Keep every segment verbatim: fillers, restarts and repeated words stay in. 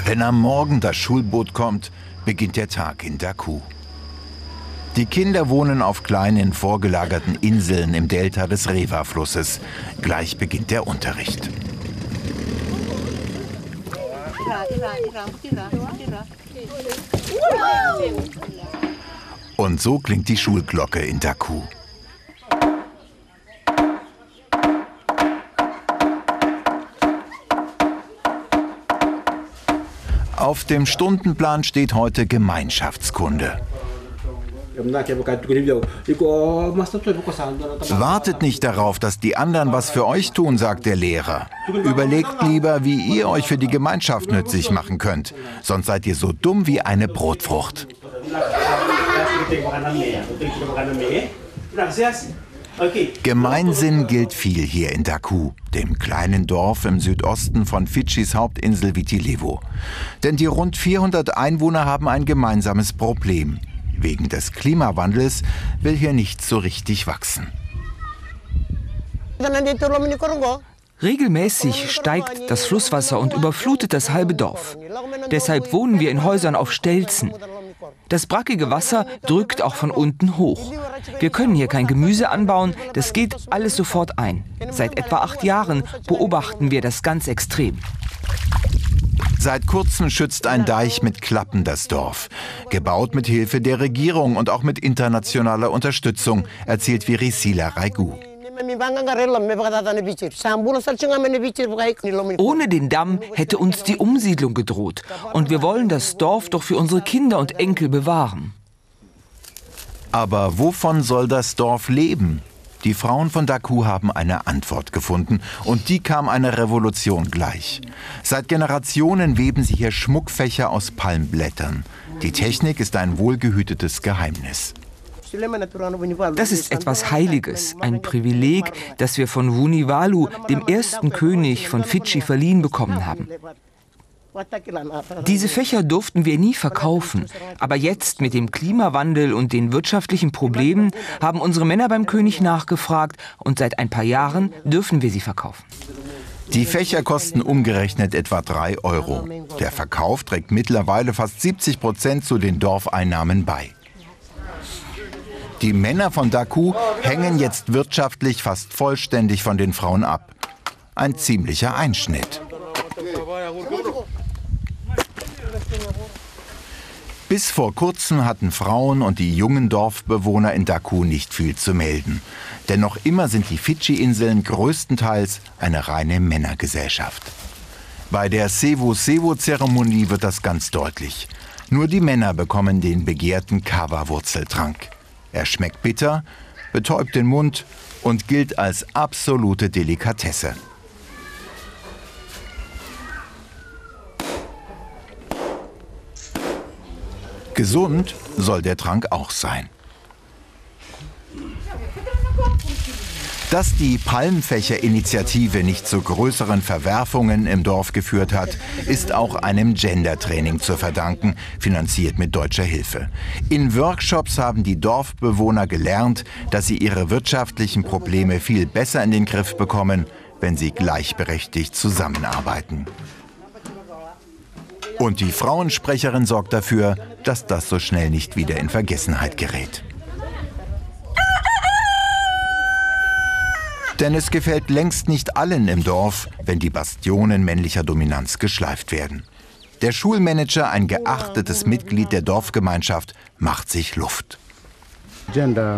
Wenn am Morgen das Schulboot kommt, beginnt der Tag in Daku. Die Kinder wohnen auf kleinen, vorgelagerten Inseln im Delta des Rewa-Flusses. Gleich beginnt der Unterricht. Und so klingt die Schulglocke in Daku. Auf dem Stundenplan steht heute Gemeinschaftskunde. Wartet nicht darauf, dass die anderen was für euch tun, sagt der Lehrer. Überlegt lieber, wie ihr euch für die Gemeinschaft nützlich machen könnt. Sonst seid ihr so dumm wie eine Brotfrucht. Gemeinsinn gilt viel hier in Daku, dem kleinen Dorf im Südosten von Fidschis Hauptinsel Viti Levu. Denn die rund vierhundert Einwohner haben ein gemeinsames Problem. Wegen des Klimawandels will hier nichts so richtig wachsen. Regelmäßig steigt das Flusswasser und überflutet das halbe Dorf. Deshalb wohnen wir in Häusern auf Stelzen. Das brackige Wasser drückt auch von unten hoch. Wir können hier kein Gemüse anbauen, das geht alles sofort ein. Seit etwa acht Jahren beobachten wir das ganz extrem. Seit kurzem schützt ein Deich mit Klappen das Dorf. Gebaut mit Hilfe der Regierung und auch mit internationaler Unterstützung, erzählt Virisila Raigu. Ohne den Damm hätte uns die Umsiedlung gedroht. Und wir wollen das Dorf doch für unsere Kinder und Enkel bewahren. Aber wovon soll das Dorf leben? Die Frauen von Daku haben eine Antwort gefunden und die kam einer Revolution gleich. Seit Generationen weben sie hier Schmuckfächer aus Palmblättern. Die Technik ist ein wohlgehütetes Geheimnis. Das ist etwas Heiliges, ein Privileg, das wir von Vunivalu, dem ersten König von Fidschi, verliehen bekommen haben. Diese Fächer durften wir nie verkaufen, aber jetzt mit dem Klimawandel und den wirtschaftlichen Problemen haben unsere Männer beim König nachgefragt und seit ein paar Jahren dürfen wir sie verkaufen. Die Fächer kosten umgerechnet etwa drei Euro. Der Verkauf trägt mittlerweile fast siebzig Prozent zu den Dorfeinnahmen bei. Die Männer von Daku hängen jetzt wirtschaftlich fast vollständig von den Frauen ab. Ein ziemlicher Einschnitt. Bis vor kurzem hatten Frauen und die jungen Dorfbewohner in Daku nicht viel zu melden. Denn noch immer sind die Fidschi-Inseln größtenteils eine reine Männergesellschaft. Bei der Sewu-Sewu-Zeremonie wird das ganz deutlich. Nur die Männer bekommen den begehrten Kava-Wurzeltrank. Er schmeckt bitter, betäubt den Mund und gilt als absolute Delikatesse. Gesund soll der Trank auch sein. Dass die Palmfächer-Initiative nicht zu größeren Verwerfungen im Dorf geführt hat, ist auch einem Gender-Training zu verdanken, finanziert mit deutscher Hilfe. In Workshops haben die Dorfbewohner gelernt, dass sie ihre wirtschaftlichen Probleme viel besser in den Griff bekommen, wenn sie gleichberechtigt zusammenarbeiten. Und die Frauensprecherin sorgt dafür, dass das so schnell nicht wieder in Vergessenheit gerät. Denn es gefällt längst nicht allen im Dorf, wenn die Bastionen männlicher Dominanz geschleift werden. Der Schulmanager, ein geachtetes Mitglied der Dorfgemeinschaft, macht sich Luft. Gender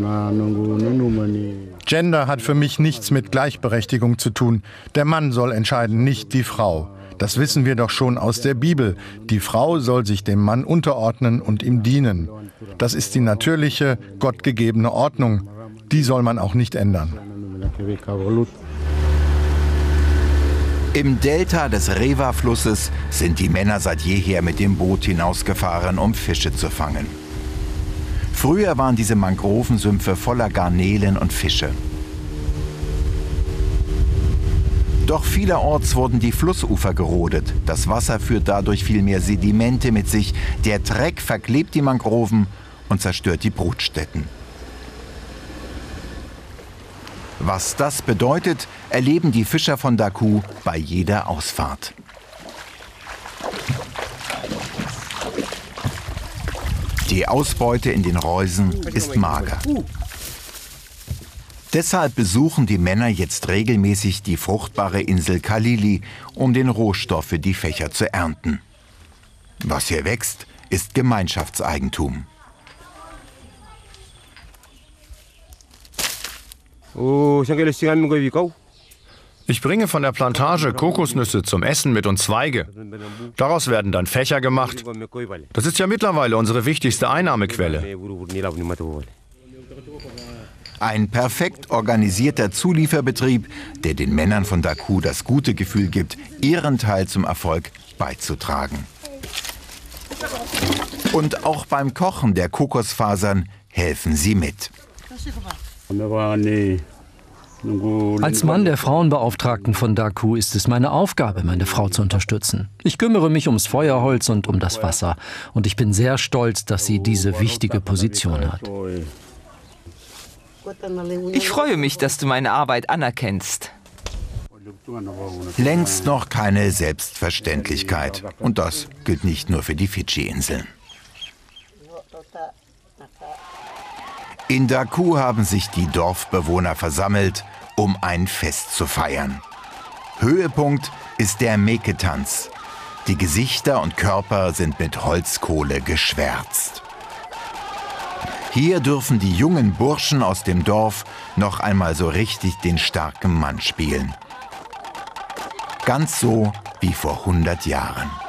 hat für mich nichts mit Gleichberechtigung zu tun. Der Mann soll entscheiden, nicht die Frau. Das wissen wir doch schon aus der Bibel. Die Frau soll sich dem Mann unterordnen und ihm dienen. Das ist die natürliche, gottgegebene Ordnung. Die soll man auch nicht ändern. Im Delta des Rewa-Flusses sind die Männer seit jeher mit dem Boot hinausgefahren, um Fische zu fangen. Früher waren diese Mangrovensümpfe voller Garnelen und Fische. Doch vielerorts wurden die Flussufer gerodet. Das Wasser führt dadurch viel mehr Sedimente mit sich. Der Dreck verklebt die Mangroven und zerstört die Brutstätten. Was das bedeutet, erleben die Fischer von Daku bei jeder Ausfahrt. Die Ausbeute in den Reusen ist mager. Deshalb besuchen die Männer jetzt regelmäßig die fruchtbare Insel Kalili, um den Rohstoff für die Fächer zu ernten. Was hier wächst, ist Gemeinschaftseigentum. Ich bringe von der Plantage Kokosnüsse zum Essen mit und Zweige. Daraus werden dann Fächer gemacht. Das ist ja mittlerweile unsere wichtigste Einnahmequelle. Ein perfekt organisierter Zulieferbetrieb, der den Männern von Daku das gute Gefühl gibt, ihren Teil zum Erfolg beizutragen. Und auch beim Kochen der Kokosfasern helfen sie mit. Als Mann der Frauenbeauftragten von Daku ist es meine Aufgabe, meine Frau zu unterstützen. Ich kümmere mich ums Feuerholz und um das Wasser. Und ich bin sehr stolz, dass sie diese wichtige Position hat. Ich freue mich, dass du meine Arbeit anerkennst. Längst noch keine Selbstverständlichkeit. Und das gilt nicht nur für die Fidschi-Inseln. In Daku haben sich die Dorfbewohner versammelt, um ein Fest zu feiern. Höhepunkt ist der Meke-Tanz. Die Gesichter und Körper sind mit Holzkohle geschwärzt. Hier dürfen die jungen Burschen aus dem Dorf noch einmal so richtig den starken Mann spielen. Ganz so wie vor hundert Jahren.